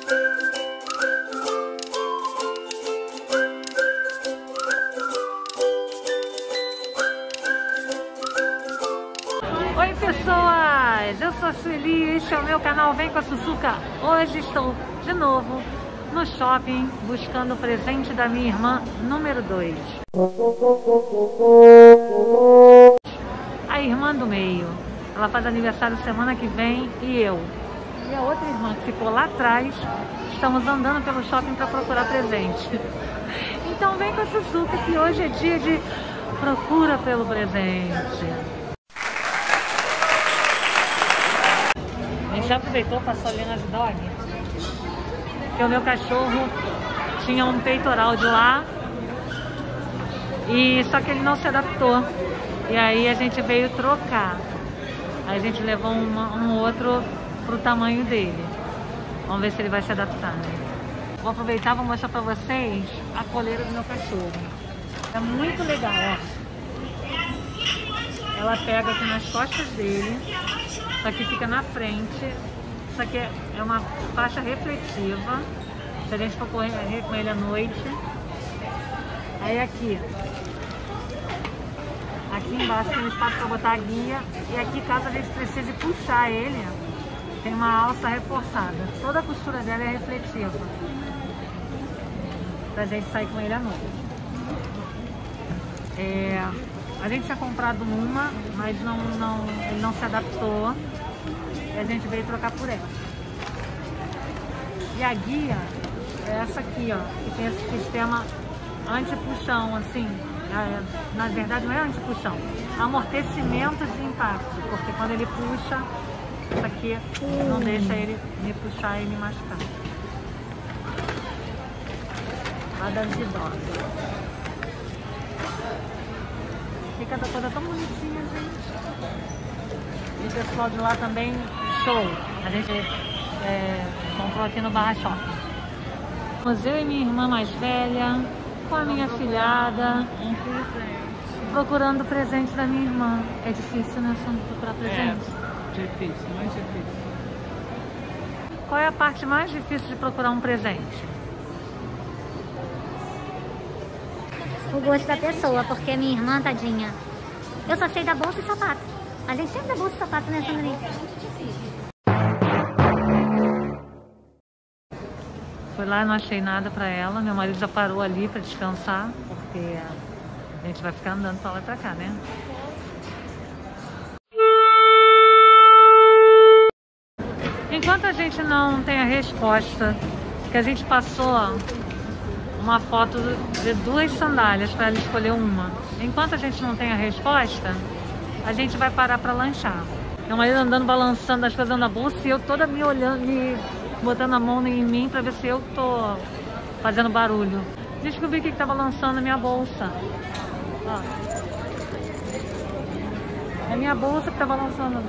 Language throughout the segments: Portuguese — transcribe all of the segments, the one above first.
Oi pessoas, eu sou a Sueli e este é o meu canal Vem com a Sussuca. Hoje estou de novo no shopping buscando o presente da minha irmã número 2. A irmã do meio. Ela faz aniversário semana que vem e eu e a outra irmã que ficou lá atrás estamos andando pelo shopping para procurar presente. Então vem com a Sussuca que hoje é dia de procura pelo presente. A gente já aproveitou, passou ali nas dog, porque o meu cachorro tinha um peitoral de lá, e só que ele não se adaptou. E aí a gente veio trocar. Aí a gente levou um outro pro tamanho dele. Vamos ver se ele vai se adaptar, né? Vou aproveitar e vou mostrar pra vocês a coleira do meu cachorro. É muito legal, ó. Ela pega aqui nas costas dele. Isso aqui fica na frente. Isso aqui é uma faixa refletiva. Se a gente for correr com ele à noite. Aí aqui embaixo tem espaço para botar a guia. E aqui, caso a gente precise puxar ele, tem uma alça reforçada. Toda a costura dela é refletiva, pra gente sair com ele à noite. A gente tinha comprado uma, mas ele não se adaptou. E a gente veio trocar por essa. E a guia é essa aqui, ó, que tem esse sistema anti-puxão, assim. Na verdade não é anti-puxão, é amortecimento de impacto, porque quando ele puxa, isso aqui não deixa ele me puxar e me machucar. A da Zidog. Fica toda tão bonitinha, gente. E o pessoal de lá também, show. A gente comprou aqui no Barra Shopping. Eu e minha irmã mais velha, com a minha filhada, procurando o presente da minha irmã. É difícil, né? Só procurar presente? É difícil, muito difícil. Qual é a parte mais difícil de procurar um presente? O gosto da pessoa, porque minha irmã, tadinha, eu só sei da bolsa e sapato. A gente sempre dá bolsa e sapato, né, Sandrinha? É muito difícil. Fui lá e não achei nada pra ela. Meu marido já parou ali pra descansar, porque a gente vai ficar andando pra lá e pra cá, né? Enquanto a gente não tem a resposta, que a gente passou uma foto de 2 sandálias para ela escolher uma. Enquanto a gente não tem a resposta, a gente vai parar pra lanchar. Meu marido andando, balançando as coisas na bolsa e eu toda me olhando, botando a mão em mim pra ver se eu tô fazendo barulho. Descobri que tava lançando na minha bolsa. Ó. É a minha bolsa que tava lançando.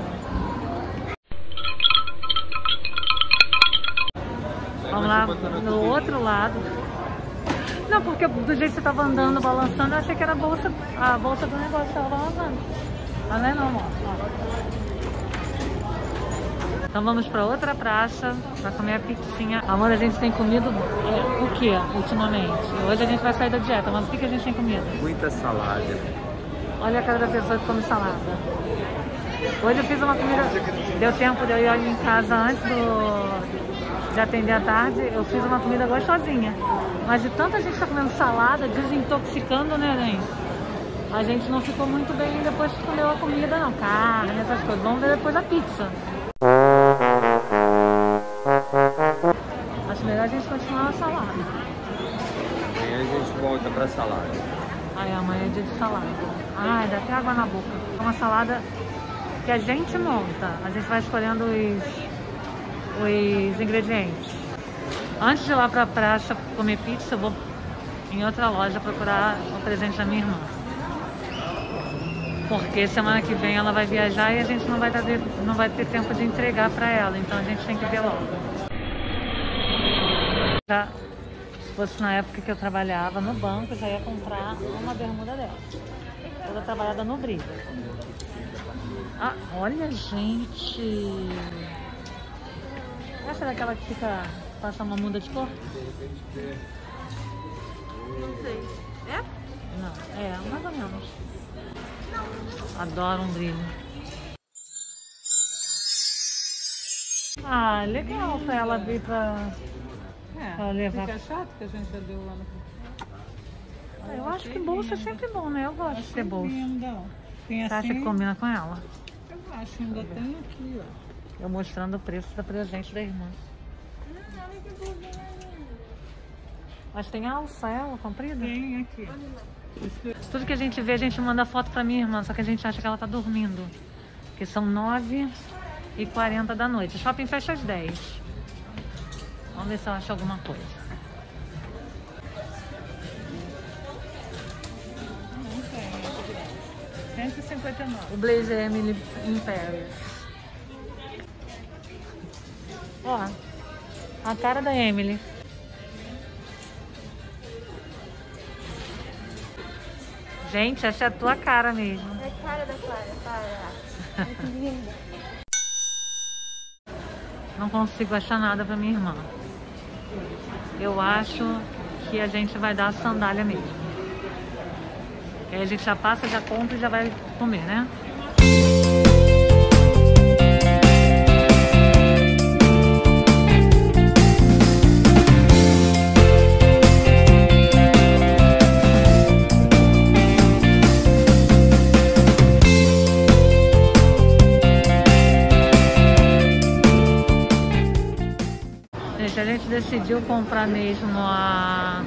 Vamos lá no outro lado. Não, porque do jeito que você tava andando, balançando, eu achei que era a bolsa do negócio que tava balançando. Mas não é não, amor. Então vamos para outra praça para comer a pizzinha. Amor, a gente tem comido o que ultimamente? Hoje a gente vai sair da dieta, mas o que a gente tem comido? Muita salada. Olha a cara da pessoa que come salada. Hoje eu fiz uma comida, deu tempo de eu ir ali em casa antes de atender à tarde, eu fiz uma comida gostosinha. Mas de tanta gente tá comendo salada, desintoxicando, né, Nen? A gente não ficou muito bem depois que comeu a comida, não. Carne, essas coisas. Vamos ver depois a pizza. Acho melhor a gente continuar na salada. Amanhã a gente volta pra salada. Ai, amanhã é dia de salada. Ai, dá até água na boca. É uma salada que a gente monta. A gente vai escolhendo os ingredientes. Antes de ir lá pra praça comer pizza, eu vou em outra loja procurar o presente da minha irmã. Porque semana que vem ela vai viajar e a gente não vai ter tempo de entregar pra ela. Então a gente tem que ver logo. Se fosse na época que eu trabalhava no banco, eu já ia comprar uma bermuda dela. Toda trabalhada no brilho. Ah, olha, gente. Essa é daquela que fica Passar uma muda de cor? Não sei. É? Não, mais ou menos. Adoro um brilho. Ah, legal pra ela vir pra levar. Fica chato que a gente já deu lá no... Eu acho que bolsa é sempre bom, né? Eu gosto de ter bolsa. Linda. Tem Você acha que combina com ela? Eu acho, ainda tem aqui, ó. Eu mostrando o preço da presente da irmã. Mas tem alça ela, comprida? Tem aqui. Tudo que a gente vê, a gente manda foto pra minha irmã, só que a gente acha que ela tá dormindo. Porque são 9h40 da noite. O shopping fecha às 10. Vamos ver se eu acho alguma coisa. Não tem. 159. O blazer Emily in Paris. Ó, a cara da Emily. Gente, essa é a tua cara mesmo. É a cara da Clara, para. Muito linda. Não consigo achar nada pra minha irmã. Eu acho que a gente vai dar a sandália mesmo. Aí a gente já passa, já compra e já vai comer, né? A gente decidiu comprar mesmo a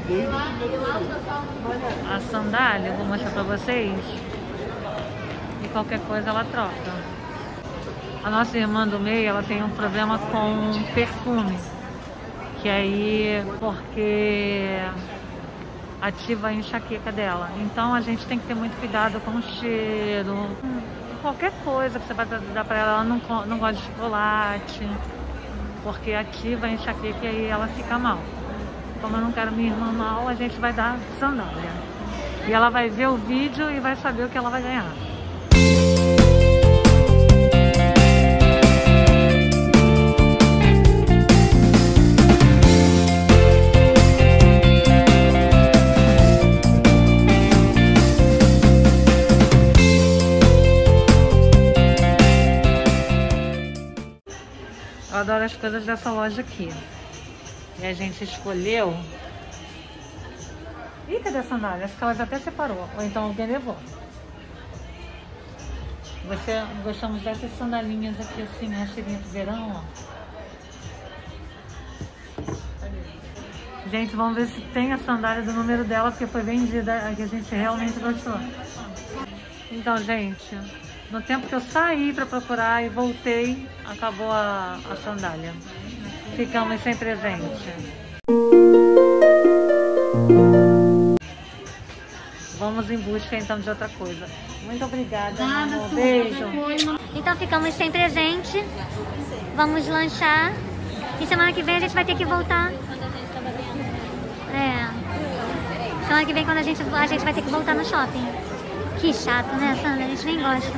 sandália, eu vou mostrar pra vocês. E qualquer coisa ela troca. A nossa irmã do meio, ela tem um problema com perfume. Que aí, porque ativa a enxaqueca dela. Então a gente tem que ter muito cuidado com o cheiro. Qualquer coisa que você vai dar pra ela, ela não gosta de chocolate. Porque ativa a enxaqueca e aí ela fica mal. Como eu não quero minha irmã mal, a gente vai dar sandália. E ela vai ver o vídeo e vai saber o que ela vai ganhar. Eu adoro as coisas dessa loja aqui. E a gente escolheu... Ih, cadê a sandália? Acho que ela já até separou. Ou então alguém levou. Gostamos dessas sandalinhas aqui assim, a cheirinha de verão, ó. Gente, vamos ver se tem a sandália do número dela, porque foi vendida, a que a gente realmente gostou. Então, gente... No tempo que eu saí para procurar e voltei, acabou a sandália. Ficamos sem presente. Vamos em busca então de outra coisa. Muito obrigada, amor. Beijo. Então ficamos sem presente. Vamos lanchar. E semana que vem a gente vai ter que voltar. Semana que vem quando a gente vai ter que voltar no shopping. Que chato, né, Sandra? A gente nem gosta.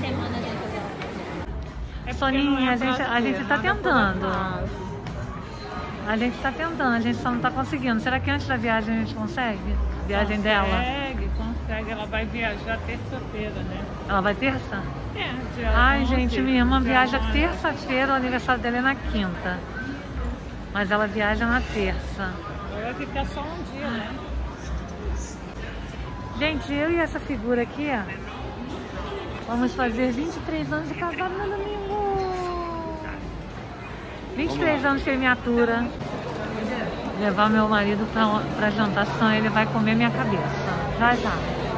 Soninha, a gente tá tentando. A gente tá tentando, a gente só não tá conseguindo. Será que antes da viagem a gente consegue? A viagem dela? Consegue. Ela vai viajar terça-feira, né? Ela vai terça? Dia Ai, 11, gente, minha irmã viaja dia terça-feira, o aniversário dela é na quinta. Mas ela viaja na terça. Vai ficar só um dia, né? Gente, eu e essa figura aqui, ó, vamos fazer 23 anos de casado no domingo. 23 anos que ele me atura. Levar meu marido pra jantar, senão ele vai comer minha cabeça. Já, já.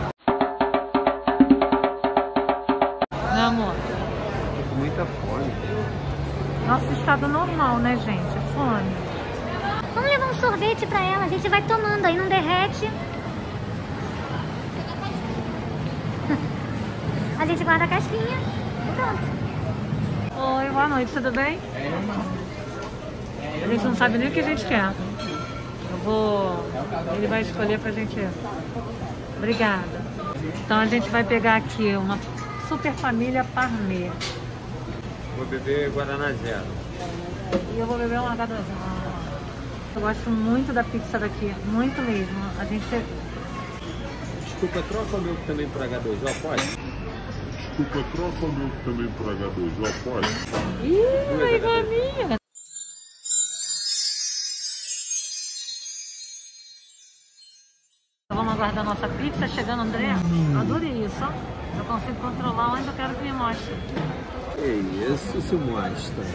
Meu amor. Com muita fome. Nosso estado normal, né, gente? Fome. Vamos levar um sorvete pra ela, a gente vai tomando, aí não derrete. A gente guarda a casquinha. Pronto. Oi, boa noite, tudo bem? A gente não sabe nem o que a gente quer. Ele vai escolher pra gente. Obrigada. Então a gente vai pegar aqui uma super família Parmê. Vou beber Guaraná Zero. E eu vou beber uma H2O. Eu gosto muito da pizza daqui, muito mesmo. A gente... Desculpa, troca o meu também por H2O, pode? Desculpa, troca o meu também por H2O, pode? Ih, é igual a minha. Vamos aguardar nossa pizza chegando, André. Eu adorei isso, ó. Eu consigo controlar onde eu quero que me mostre. Que isso, se mostra.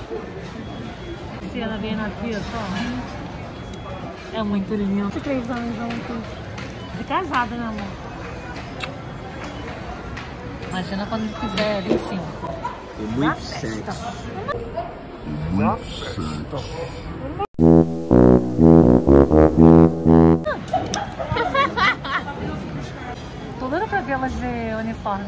Se ela vem na pizza, ó. É muito lindo. 3 anos juntos. De casado, né, amor? Imagina quando fizer 25. E muito sexo. Muito sexo. Tô doida pra vê-las de uniforme.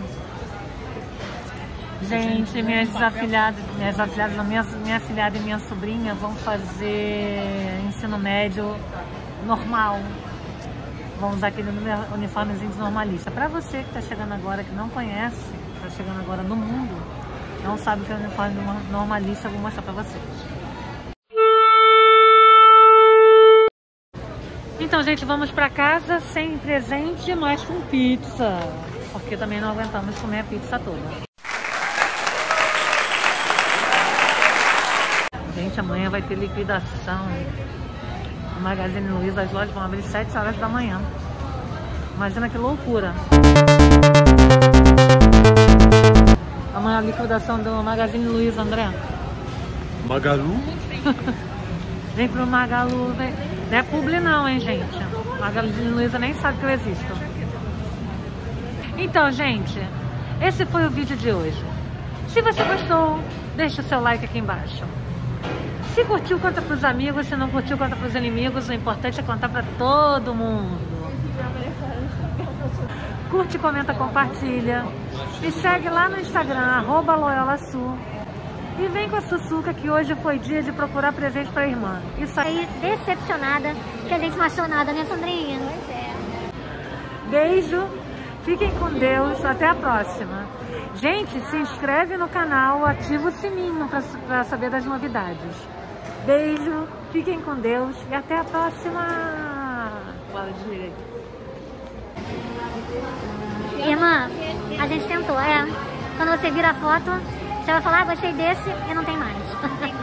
Gente, minha afilhada e minha sobrinha vão fazer ensino médio normal. Vão usar aquele uniformezinho de normalista. Pra você que tá chegando agora, que não conhece, tá chegando agora no mundo, não sabe o que é uniforme normalista, eu vou mostrar pra vocês. Então, gente, vamos pra casa sem presente, mas com pizza. Porque também não aguentamos comer a pizza toda. Gente, amanhã vai ter liquidação. No Magazine Luiza, as lojas vão abrir 7 horas da manhã. Imagina que loucura. Amanhã a liquidação do Magazine Luiza, André. Magalu? Vem pro Magalu, vem. Não é publi não, hein, gente. Magazine Luiza nem sabe que eu existo. Então, gente, esse foi o vídeo de hoje. Se você gostou, deixa o seu like aqui embaixo. Se curtiu, conta pros amigos. Se não curtiu, conta pros inimigos. O importante é contar pra todo mundo. Curte, comenta, compartilha. Me segue lá no Instagram, @LoyolaSu. E vem com a Sussuca, que hoje foi dia de procurar presente pra irmã. Isso aí. Decepcionada que a gente não achou nada, né, Sandrinha? Pois é. Beijo. Fiquem com Deus. Até a próxima. Gente, se inscreve no canal, ativa o sininho pra saber das novidades. Beijo, fiquem com Deus e até a próxima. Bora, desliga aí. Irmã, a gente tentou, Quando você vira a foto, você vai falar, gostei desse e não tem mais.